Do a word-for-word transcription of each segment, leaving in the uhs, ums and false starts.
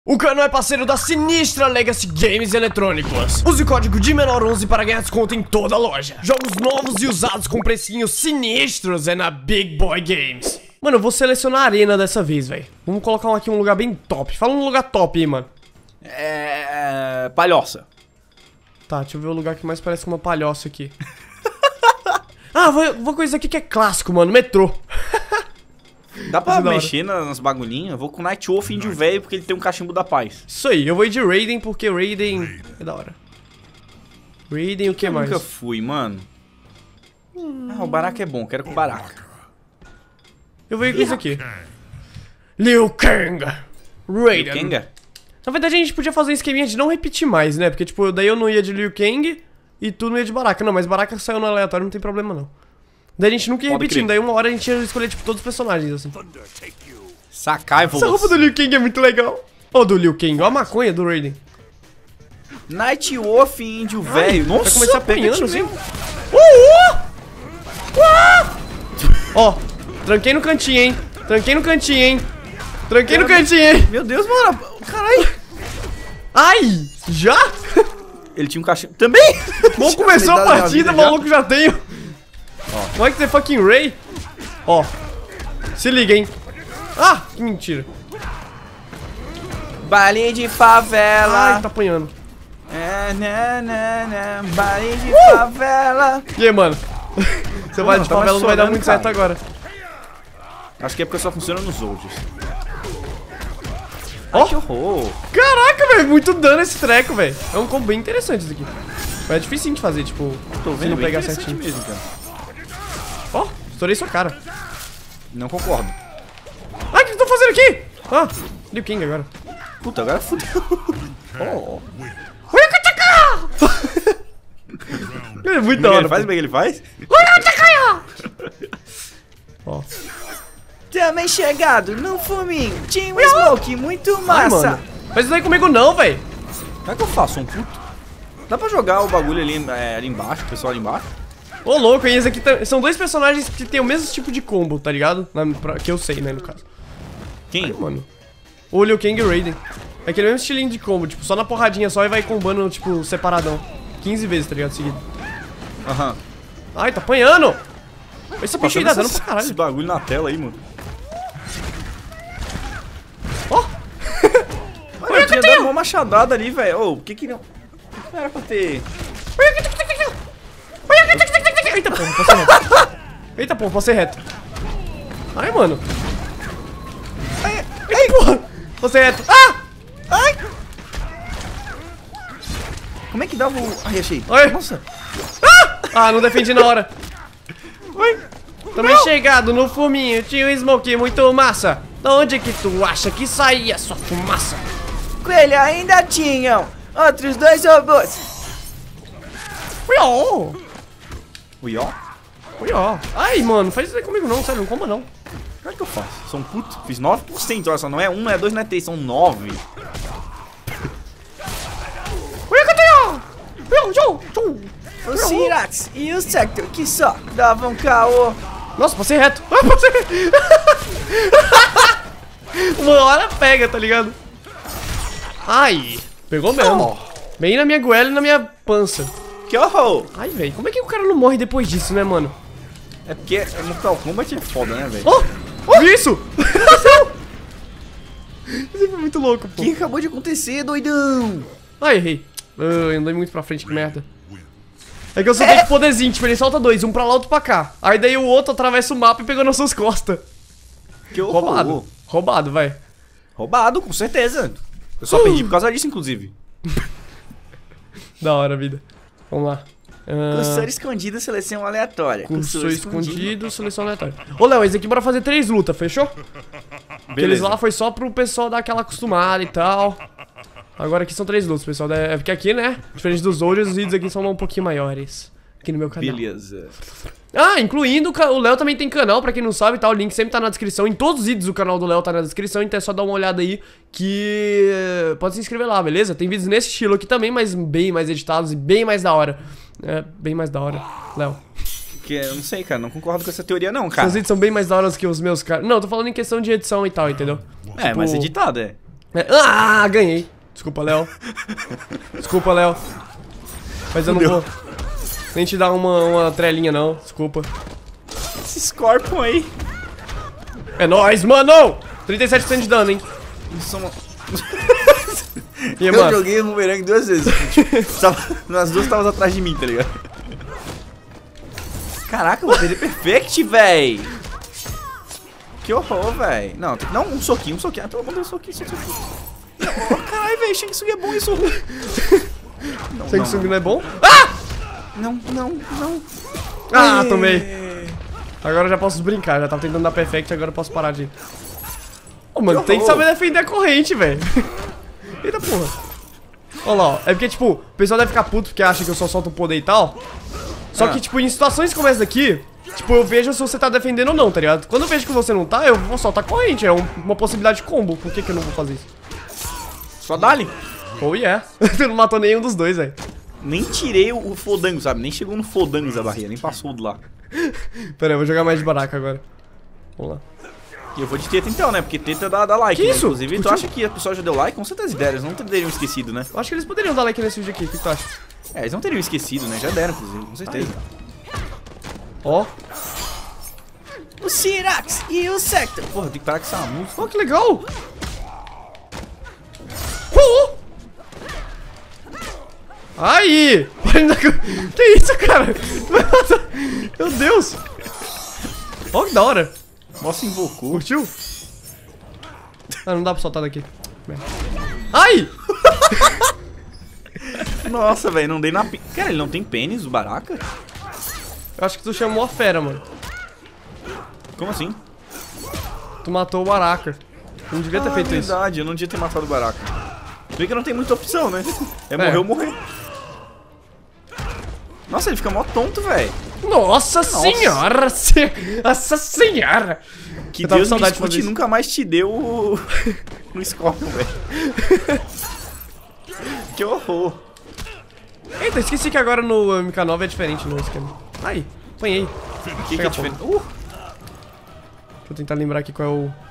O canal é parceiro da Sinistra Legacy Games Eletrônicos. Use o código de menor onze para ganhar desconto em toda a loja. Jogos novos e usados com precinhos sinistros é na Big Boy Games. Mano, eu vou selecionar a arena dessa vez, velho. Vamos colocar um aqui um lugar bem top. Fala um lugar top aí, mano. É... Palhoça. Tá, deixa eu ver o lugar que mais parece uma palhoça aqui. Ah, vou, vou com isso aqui que é clássico, mano. Metrô. Dá pra mexer nas bagulhinhas? Eu vou com Night Wolf índio velho porque ele tem um cachimbo da paz. Isso aí, eu vou ir de Raiden porque Raiden é da hora. Raiden o que eu mais? Eu nunca fui, mano. Hum. Ah, o Baraka é bom, quero com o Baraka. Eu vou ir com isso aqui. Liu Kang. Raiden. Liu Kang? Na verdade a gente podia fazer um esqueminha de não repetir mais, né? Porque tipo, daí eu não ia de Liu Kang e tu não ia de Baraka. Não, mas Baraka saiu no aleatório, não tem problema não. Daí a gente nunca ia repetindo, daí uma hora a gente ia escolher tipo todos os personagens assim. Sakai, Essa roupa do Liu Kang é muito legal. Ó, do Liu Kang, ó a maconha do Raiden. Night Wolf índio velho. Nossa, vai começar apanhando assim. Uh, uh! Uh! Ó, tranquei no cantinho, hein? Tranquei no cantinho, hein? Tranquei no cantinho, hein? Meu Deus, mano. Caralho. Ai, já? Ele tinha um cachimbo. Também? Mal começou a partida, o maluco já tem. Ó. Like the fucking Ray. Ó. Se liga, hein? Ah, que mentira. Baile de favela. Ai, tá apanhando. É, né, né, né. Baile de uh! favela. E aí, mano? Você vai de tá favela, não vai dar muito cara. certo agora. Acho que é porque só funciona nos Soldiers. Ó. Oh. Que horror. Caraca, velho. Muito dano esse treco, velho. É um combo bem interessante isso aqui. Mas é difícil de fazer, tipo, tô vendo, se não pegar certinho mesmo, cara. Ó, oh, estourei sua cara. Não concordo. Ai, o que eu tô fazendo aqui? Ah, Liu Kang agora. Puta, agora fudeu. Oh. Ele é muito da hora. Ele faz, como é que ele faz? Ó. Também chegado no fuminho. Tinha um smoke muito massa. Ai, faz isso daí comigo não, velho. Como é que eu faço? Um puto? Dá pra jogar o bagulho ali, é, ali embaixo, o pessoal ali embaixo? Ô, louco, e esse aqui são dois personagens que tem o mesmo tipo de combo, tá ligado? Na, pra, que eu sei, né, no caso. Quem? Ai, mano. O Liu Kang e o Raiden. É aquele mesmo estilinho de combo, tipo, só na porradinha só e vai combando, tipo, separadão. quinze vezes, tá ligado? Seguido. Aham. Uhum. Ai, tá apanhando! Esse bicho aí tá dando pra caralho. Esse bagulho na tela aí, mano. Ó! Oh. Eu tinha dado uma machadada ali, velho. Ô, o que que não... O que não era pra ter... Eita porra, passei reto. Eita porra, passei reto. Ai, mano. Ai, ai porra. Passei reto. Ah! Ai! Como é que dava o... Ai, achei. Ai. Nossa. Ah! Ah, não defendi na hora. Oi. Também chegado no fuminho, tinha um smoke muito massa. Da onde que tu acha que saía sua fumaça? Coelho, ainda tinham outros dois robôs. Ui, ó. Ui, ó. Ui, ó. Ai, mano, faz isso aí comigo não, sério, não comba não. Como é que eu faço? Sou um puto? Fiz nove por cento, olha só, não é um, não é dois, não é três, são nove. O Sirax e o Sector que só davam caô. Nossa, passei reto. Ah, passei reto. Uma hora pega, tá ligado? Ai, pegou mesmo. Oh. Bem na minha goela e na minha pança. Que horror. Ai, velho, como é que o cara não morre depois disso, né, mano? É porque no Mortal Kombat é foda, né, velho? Oh, oh, isso! Isso foi muito louco, pô. O que acabou de acontecer, doidão? Ai, errei. Eu andei muito pra frente, que merda. É que eu soltei é. poderzinho, tipo, ele solta dois, um pra lá, outro pra cá. Aí daí o outro atravessa o mapa e pegou nas suas costas. Que horror. Roubado. Roubado, vai. Roubado, com certeza. Eu só uh. perdi por causa disso, inclusive. Da hora, vida. Vamos lá. Uh... Cursor escondido, seleção aleatória. Cursor, Cursor escondido, escondido, seleção aleatória. Ô, Léo, esse aqui bora fazer três lutas, fechou? Aqueles lá foi só pro pessoal dar aquela acostumada e tal. Agora aqui são três lutas, pessoal. É porque aqui, né? Diferente dos outros, os vídeos aqui são um pouquinho maiores. Aqui no meu canal. Beleza. Ah, incluindo o Léo também tem canal, pra quem não sabe, tá? O link sempre tá na descrição. Em todos os vídeos do canal do Léo tá na descrição, então é só dar uma olhada aí que pode se inscrever lá, beleza? Tem vídeos nesse estilo aqui também, mas bem mais editados e bem mais da hora. É, bem mais da hora, Léo. Que eu não sei, cara, não concordo com essa teoria não, cara. Os vídeos são bem mais da hora que os meus, cara. Não, tô falando em questão de edição e tal, entendeu? É, tipo... mas editado, é. É, ah, ganhei. Desculpa, Léo. Desculpa, Léo. Mas eu não vou nem te dar uma, uma trelinha, não. Desculpa. Esse Scorpion aí. É nóis, mano! trinta e sete por cento de dano, hein? Isso é uma... E, eu mano? joguei o bumerangue duas vezes. Nas duas estavam atrás de mim, tá ligado? Caraca, eu vou perder perfect, véi. Que horror, véi. Não, tem que dar um soquinho, um soquinho. Ah, pelo amor de Deus, soquinho, soquinho. Oh, caralho, véi, Shang Tsung é bom isso. Não, Shang Tsung não, não é bom? Ah! Não, não, não. Ah, tomei. Agora eu já posso brincar, já tava tentando dar perfect, agora eu posso parar de... Ô, mano, tem que saber defender a corrente, velho. Eita porra. Olha lá, ó. É porque, tipo, o pessoal deve ficar puto porque acha que eu só solto o poder e tal. Só que, tipo, em situações como essa daqui, tipo, eu vejo se você tá defendendo ou não, tá ligado? Quando eu vejo que você não tá, eu vou soltar a corrente. É um, uma possibilidade de combo. Por que que eu não vou fazer isso? Só dá-lhe. Oh, yeah. Você não matou nenhum dos dois, velho. Nem tirei o, o fodango, sabe? Nem chegou no fodango a barreira, nem passou do lá. Pera aí, eu vou jogar mais de baraca agora. Vamos lá. E eu vou de teta então, né? Porque teta dá, dá like, Que né? isso? Inclusive, tu Curtiu? acha que a pessoa já deu like? Com certeza deram, eles não teriam esquecido, né? Eu acho que eles poderiam dar like nesse vídeo aqui, o que tu acha? É, eles não teriam esquecido, né? Já deram, inclusive, com certeza. Ó. O Sirax e o Sector. Porra, tem que parar com essa música. Ó, que legal! Uh! Aí! Que isso, cara? Meu Deus! Ó, que da hora! Nossa, invocou. Curtiu? Ah, não dá pra soltar daqui. Ai! Nossa, velho, não dei na... Cara, ele não tem pênis, o Baraka? Eu acho que tu chamou a fera, mano. Como assim? Tu matou o Baraka. Não devia ter ah, feito verdade, eu não devia ter matado o Baraka. Vê que não tem muita opção, né? É, é. morrer ou morrer. Nossa, ele fica mó tonto, velho. Nossa, Nossa senhora! Se... Nossa senhora! Que Deus me escute e nunca mais te deu o... no Scorpion, velho. Que horror. Eita, esqueci que agora no M K nove é diferente no esquema. Ai, apanhei. O que, que é diferente? Uh. Deixa eu tentar lembrar aqui qual é o...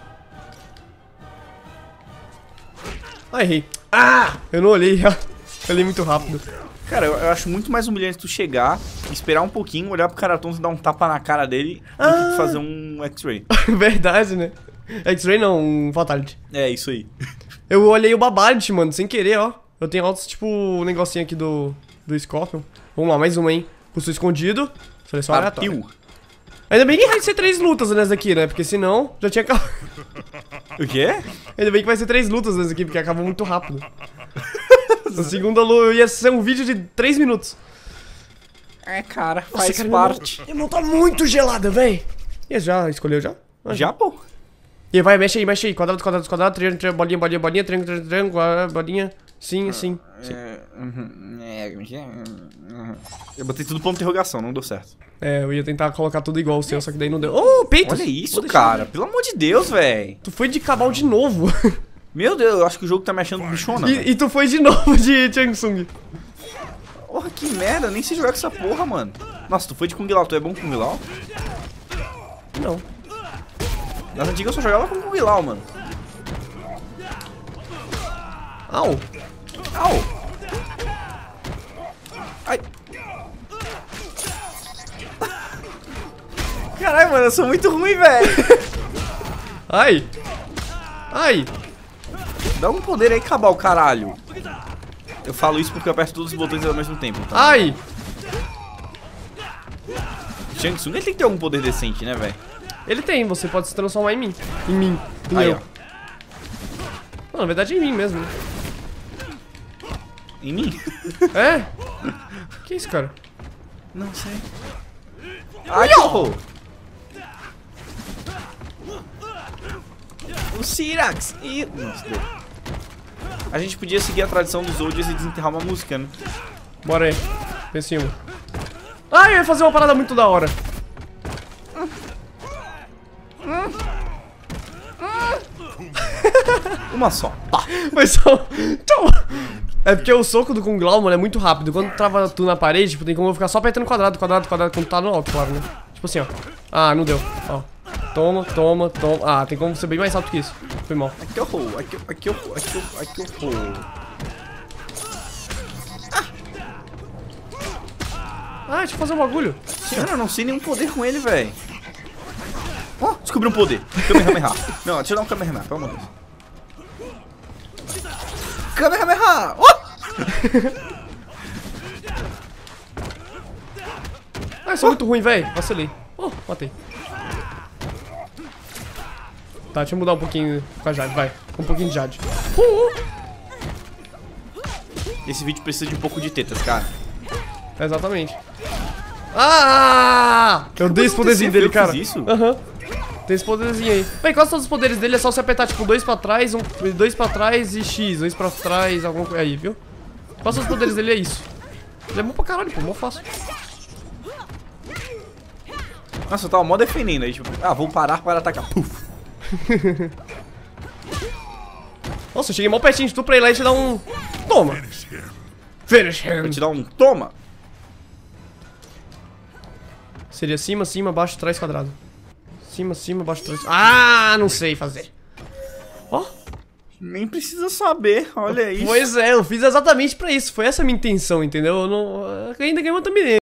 Ah, errei. Ah! Eu não olhei, eu olhei muito rápido. Cara, eu, eu acho muito mais humilhante tu chegar, esperar um pouquinho, olhar pro cara tonto e dar um tapa na cara dele ah. do que fazer um X-Ray. Verdade, né? X-Ray não, um Fatality. É, isso aí. Eu olhei o Babality, mano, sem querer, ó. Eu tenho altos, tipo, um negocinho aqui do, do Scorpion. Vamos lá, mais uma, hein? Pulso escondido. Seleção aleatória. Ainda bem que vai ser três lutas nessa daqui, né? Porque senão já tinha acabado. O quê? Ainda bem que vai ser três lutas nessa daqui, porque acabou muito rápido. A segunda luta ia ser um vídeo de três minutos. É, cara, faz Nossa, cara, parte. Minha mão tá muito gelada, véi. E já escolheu já? Ah, já, pô. E aí, vai, mexe aí, mexe aí. Quadrado, quadrado, quadrado, triângulo, triângulo, bolinha, bolinha, bolinha, triângulo, triângulo, triângulo, bolinha. Sim, assim. Sim. É, uhum, é, eu botei tudo ponto de interrogação, não deu certo. É, eu ia tentar colocar tudo igual o seu, só que daí não deu. Oh, peitos! Olha isso, cara. Pelo amor de Deus, velho. Tu foi de Cabal de novo. Meu Deus, eu acho que o jogo tá me achando bichona. E, e tu foi de novo de Shang Tsung. Porra, que merda. Eu nem sei jogar com essa porra, mano. Nossa, tu foi de Kung Lao. Tu é bom com Kung Lao? Não. Nas antigas eu só jogava com Kung Lao, mano. Au. Au. Ai. Caralho, mano, eu sou muito ruim, velho. Ai. Ai. Dá um poder aí, Cabal, caralho. Eu falo isso porque eu aperto todos os botões ao mesmo tempo. Então. Ai. Shang Tsung ele tem que ter algum poder decente, né, velho? Ele tem, você pode se transformar em mim. Em mim. Em aí, eu. ó. Não, na verdade é em mim mesmo. Em mim? É? Que isso, cara? Não sei. Ai, que horror. O Sirax e... Nossa, deu. A gente podia seguir a tradição dos Zodias e desenterrar uma música, né? Bora aí. Pensa em uma. Ah, eu ia fazer uma parada muito da hora. Uma só. Pá. Mas só... É porque o soco do Kung Lao, mano, é muito rápido. Quando trava tu na parede, tipo, tem como eu ficar só apertando quadrado, quadrado, quadrado, quando tá no alto, claro, né? Tipo assim, ó. Ah, não deu. Ó. toma, toma, toma. Ah, tem como ser bem mais rápido que isso. Foi mal. Aqui eu vou, aqui, aqui eu vou, aqui eu, aqui eu vou. Ah, deixa eu fazer um bagulho. Mano, eu não sei nenhum poder com ele, velho. Ó, oh, descobri um poder. Kamehameha. Não, deixa eu dar um Kamehameha, pelo amor de Deus. Kamehameha! Oh! Ah, eu sou oh. muito ruim, velho. Vacilei. Oh, matei. Tá, deixa eu mudar um pouquinho com a Jade, vai. Um pouquinho de Jade. Uh! Esse vídeo precisa de um pouco de tetas, cara. Exatamente. Ah! Eu dei esse poderzinho dele, cara. Isso? Aham. Uhum. Tem esse poderzinho aí. Bem, quase todos os poderes dele é só você apertar, tipo, dois pra trás, um, dois pra trás e X, dois pra trás, alguma coisa aí, viu? Quase todos os poderes dele é isso. Ele é bom pra caralho, pô, mó fácil. Nossa, eu tava mó defendendo aí, tipo, ah, vou parar para atacar. Puf. Nossa, eu cheguei mó pertinho de tu pra ir lá e te dar um... Toma! Finish him! Vou te dar um toma! Seria cima, cima, baixo, trás, quadrado. Cima, cima, baixo, trás... Ah, não sei fazer. Ó. Oh. Nem precisa saber, olha isso. Pois é, eu fiz exatamente pra isso. Foi essa a minha intenção, entendeu? Eu não... ainda ganhei uma thumbnail.